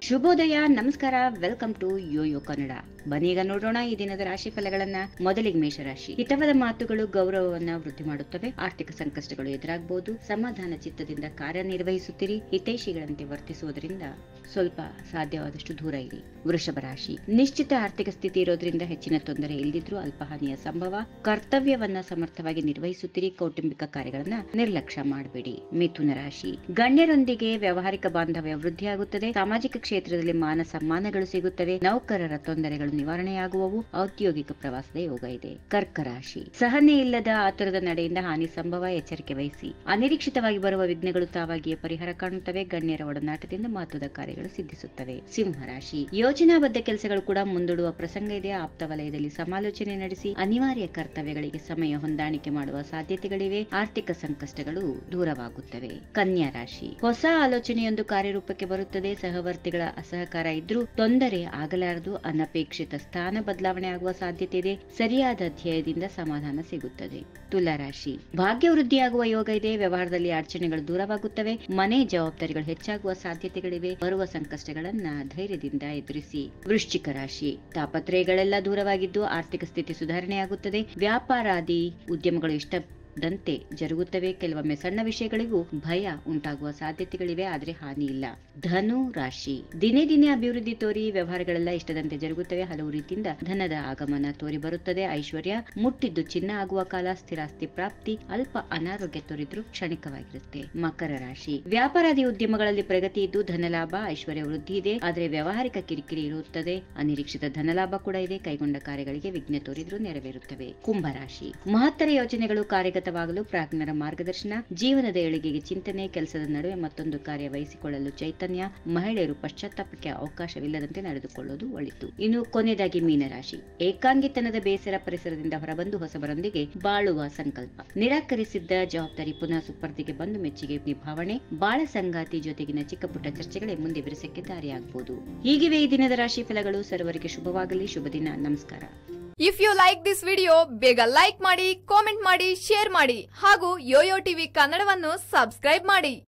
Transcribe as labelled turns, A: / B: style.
A: ಶುಭೋದಯ, ನಮಸ್ಕಾರ, welcome to YoYo Kannada. ಬನ್ನೀಗ ನೋಡೋಣ ಈ ದಿನದ ರಾಶಿ ಫಲಗಳನ್ನ. ಮೊದಲಿಗೆ ಮೇಷರಾಶಿ. ಹಿತವಾದ ಮಾತುಗಳು ಗೌರವವನ್ನ ವೃದ್ಧಿ ಮಾಡುತ್ತವೆ. ಆರ್ಥಿಕ ಸಂಕಷ್ಟಗಳು ಎದುರಾಗಬಹುದು. ಸಮಾಧಾನ ಚಿತ್ತದಿಂದ ಕಾರ್ಯನಿರ್ವಹಿಸುತ್ತೀರಿ. ಹಿತೈಷಿಗಳಂತೆ ವರ್ತಿಸುವುದರಿಂದ ಸ್ವಲ್ಪ ಸಾಧ್ಯವಾದಷ್ಟು ದೂರ ಇರಿ. ವೃಷಭ ರಾಶಿ. ನಿಶ್ಚಿತ ಆರ್ಥಿಕ ಸ್ಥಿತಿ ಇರೋದ್ರಿಂದ ಹೆಚ್ಚಿನ ತೊಂದರೆ ಇಲ್ಲದಿದ್ರೂ ಅಲ್ಪಹಾನಿಯ ಸಂಭವ. ಕರ್ತವ್ಯವನ್ನ ಸಮರ್ಥವಾಗಿ ನಿರ್ವಹಿಸುತ್ತೀರಿ. ಕೌಟುಂಬಿಕ ಕಾರ್ಯಗಳನ್ನ ನಿರ್ಲಕ್ಷ್ಯ ಮಾಡಬೇಡಿ. ಮಿಥುನ ರಾಶಿ. ಗಣ್ಯರೊಂದಿಗೆ ವ್ಯವಹಾರಿಕ ಬಾಂಧವ್ಯ ವೃದ್ಧಿಯಾಗುತ್ತದೆ. ಸಾಮಾಜಿಕ ಕ್ಷೇತ್ರದಲ್ಲಿ ಮಾನ ಸಮ್ಮಾನಗಳು ಸಿಗುತ್ತವೆ. ನೌಕರರ ತೊಂದರೆಗಳು ನಿವಾರಣೆಯಾಗುವವು. ಔದ್ಯೋಗಿಕ ಪ್ರವಾಸದ ಯೋಗ ಇದೆ. ಕರ್ಕ ರಾಶಿ. ಸಹನೆ ಇಲ್ಲದ ಆತುರದ ನಡೆಯಿಂದ ಹಾನಿ ಸಂಭವ. ಎಚ್ಚರಿಕೆ ವಹಿಸಿ. ಅನಿರೀಕ್ಷಿತವಾಗಿ ಬರುವ ವಿಘ್ನಗಳು ತಾವಾಗಿಯೇ ಪರಿಹಾರ ಕಾಣುತ್ತವೆ. ಗಣ್ಯರ ಒಡನಾಟದಿಂದ ಮಹತ್ವದ ಕಾರ್ಯಗಳು ಸಿದ್ಧಿಸುತ್ತವೆ. ಸಿಂಹ ರಾಶಿ. ಯೋಜನಾಬದ್ಧ ಕೆಲಸಗಳು ಕೂಡ ಮುಂದೂಡುವ ಪ್ರಸಂಗ ಇದೆ. ಆಪ್ತ ವಲಯದಲ್ಲಿ ಸಮಾಲೋಚನೆ ನಡೆಸಿ ಅನಿವಾರ್ಯ ಕರ್ತವ್ಯಗಳಿಗೆ ಸಮಯ ಹೊಂದಾಣಿಕೆ ಮಾಡುವ ಸಾಧ್ಯತೆಗಳಿವೆ. ಆರ್ಥಿಕ ಸಂಕಷ್ಟಗಳು ದೂರವಾಗುತ್ತವೆ. ಕನ್ಯಾ ರಾಶಿ. ಹೊಸ ಆಲೋಚನೆಯೊಂದು ಕಾರ್ಯರೂಪಕ್ಕೆ ಬರುತ್ತದೆ. ಸಹವರ್ತಿಗಳ ಅಸಹಕಾರ ಇದ್ರೂ ತೊಂದರೆ ಆಗಲಾರದು. ಅನಪೇಕ್ಷಿತ ಸ್ಥಾನ ಬದಲಾವಣೆ ಆಗುವ ಸಾಧ್ಯತೆ ಇದೆ. ಸರಿಯಾದ ಧ್ಯೇಯದಿಂದ ಸಮಾಧಾನ ಸಿಗುತ್ತದೆ. ತುಲಾ ರಾಶಿ. ಭಾಗ್ಯ ವೃದ್ಧಿಯಾಗುವ ಯೋಗ ಇದೆ. ವ್ಯವಹಾರದಲ್ಲಿ ಅಡಚಣೆಗಳು ದೂರವಾಗುತ್ತವೆ. ಮನೆ ಜವಾಬ್ದಾರಿಗಳು ಹೆಚ್ಚಾಗುವ ಸಾಧ್ಯತೆಗಳಿವೆ. ಬರುವ ಸಂಕಷ್ಟಗಳನ್ನ ಧೈರ್ಯದಿಂದ ಎದುರಿಸಿ. ವೃಶ್ಚಿಕ ರಾಶಿ. ತಾಪತ್ರಯಗಳೆಲ್ಲ ದೂರವಾಗಿದ್ದು ಆರ್ಥಿಕ ಸ್ಥಿತಿ ಸುಧಾರಣೆಯಾಗುತ್ತದೆ. ವ್ಯಾಪಾರಾದಿ ಉದ್ಯಮಗಳು ದಂತೆ ಜರುಗುತ್ತವೆ. ಕೆಲವೊಮ್ಮೆ ಸಣ್ಣ ವಿಷಯಗಳಿಗೂ ಭಯ ಉಂಟಾಗುವ ಸಾಧ್ಯತೆಗಳಿವೆ, ಆದರೆ ಹಾನಿ ಇಲ್ಲ. ಧನು ರಾಶಿ. ದಿನೇ ದಿನೇ ಅಭಿವೃದ್ಧಿ ತೋರಿ ವ್ಯವಹಾರಗಳೆಲ್ಲ ಇಷ್ಟದಂತೆ ಜರುಗುತ್ತವೆ. ಹಲವು ರೀತಿಯಿಂದ ಧನದ ಆಗಮನ ತೋರಿ ಬರುತ್ತದೆ. ಐಶ್ವರ್ಯ ಮುಟ್ಟಿದ್ದು ಚಿನ್ನ ಆಗುವ ಕಾಲ. ಸ್ಥಿರಾಸ್ತಿ ಪ್ರಾಪ್ತಿ. ಅಲ್ಪ ಅನಾರೋಗ್ಯ ತೋರಿದ್ರು ಕ್ಷಣಿಕವಾಗಿರುತ್ತೆ. ಮಕರ ರಾಶಿ. ವ್ಯಾಪಾರಾದಿ ಉದ್ಯಮಗಳಲ್ಲಿ ಪ್ರಗತಿ ಇದ್ದು ಧನಲಾಭ, ಐಶ್ವರ್ಯ ವೃದ್ಧಿ ಇದೆ, ಆದರೆ ವ್ಯವಹಾರಿಕ ಕಿರಿಕಿರಿ ಇರುತ್ತದೆ. ಅನಿರೀಕ್ಷಿತ ಧನಲಾಭ ಕೂಡ ಇದೆ. ಕೈಗೊಂಡ ಕಾರ್ಯಗಳಿಗೆ ವಿಘ್ನ ತೋರಿದ್ರು ನೆರವೇರುತ್ತವೆ. ಕುಂಭರಾಶಿ. ಮಹತ್ತರ ಯೋಜನೆಗಳು ಕಾರ್ಯಗತವಾಗಲು ಪ್ರಾಜ್ಞರ ಮಾರ್ಗದರ್ಶನ. ಜೀವನದ ಏಳಿಗೆಗೆ ಚಿಂತನೆ. ಕೆಲಸದ ನಡುವೆ ಮತ್ತೊಂದು ಕಾರ್ಯ ವಹಿಸಿಕೊಳ್ಳಲು ಚೈತನ್ಯ. ಮಹಿಳೆಯರು ಪಶ್ಚಾತ್ತಾಪಕ್ಕೆ ಅವಕಾಶವಿಲ್ಲದಂತೆ ನಡೆದುಕೊಳ್ಳುವುದು ಒಳಿತು. ಇನ್ನು ಕೊನೆಯದಾಗಿ ಮೀನರಾಶಿ. ಏಕಾಂಗಿತನದ ಬೇಸರ ಪರಿಸರದಿಂದ ಹೊರಬಂದು ಹೊಸಬರೊಂದಿಗೆ ಬಾಳುವ ಸಂಕಲ್ಪ. ನಿರಾಕರಿಸಿದ್ದ ಜವಾಬ್ದಾರಿ ಪುನಃ ಸುಪರ್ದಿಗೆ ಬಂದು ಮೆಚ್ಚುಗೆ ನಿಭಾವಣೆ. ಬಾಳ ಸಂಗಾತಿ ಜೊತೆಗಿನ ಚಿಕ್ಕ ಪುಟ್ಟ ಚರ್ಚೆಗಳೇ ಮುಂದೆ ಬಿರುಸಕ್ಕೆ ದಾರಿಯಾಗಬಹುದು. ಹೀಗಿವೆ ಈ ದಿನದ ರಾಶಿ ಫಲಗಳು. ಸರ್ವರಿಗೆ ಶುಭವಾಗಲಿ. ಶುಭ ದಿನ. ನಮಸ್ಕಾರ.
B: If you like this video, ಬೇಗ ಲೈಕ್ ಮಾಡಿ, ಕಾಮೆಂಟ್ ಮಾಡಿ, ಶೇರ್ ಮಾಡಿ ಹಾಗೂ ಯೋಯೋ ಟಿವಿ ಕನ್ನಡವನ್ನು ಸಬ್ಸ್ಕ್ರೈಬ್ ಮಾಡಿ.